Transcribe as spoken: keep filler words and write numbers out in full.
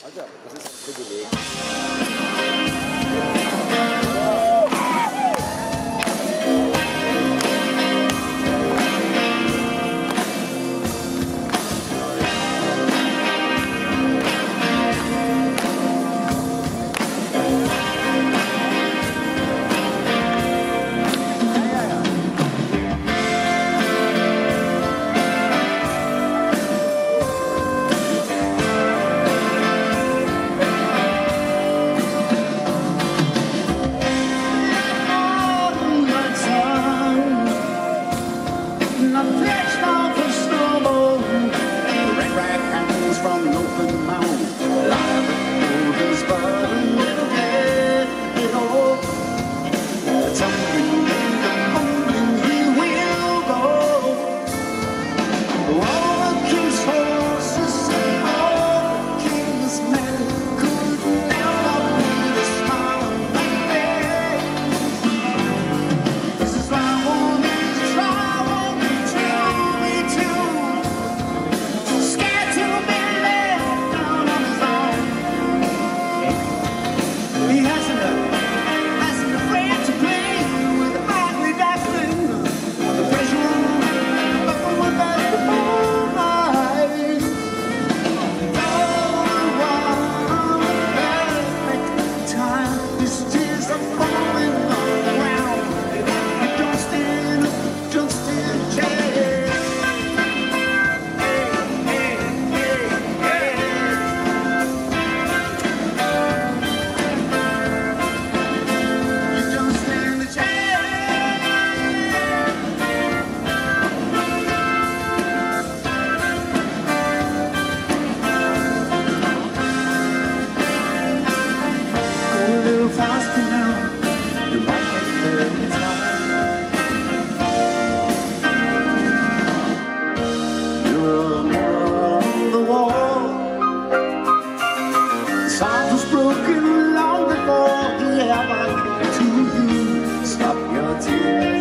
Also, das ist ein Privileg. From an open mouth, live and his bottom, little head, it all. Tumbling in the morning, he will go. All the king's horses and all the king's men could never be the smile like that. This is why I want me to try, I want me to, me too. Scared to be he hasn't, hasn't afraid to play with the ugly duckling, the pressure of with that moonlight. All the while, perfect time, his tears are falling on the ground. He don't stand up, don't stand a chance. Faster now, you might get there in time. You're a mirror on the wall. The sign was broken long before he ever came to you. Stop your tears.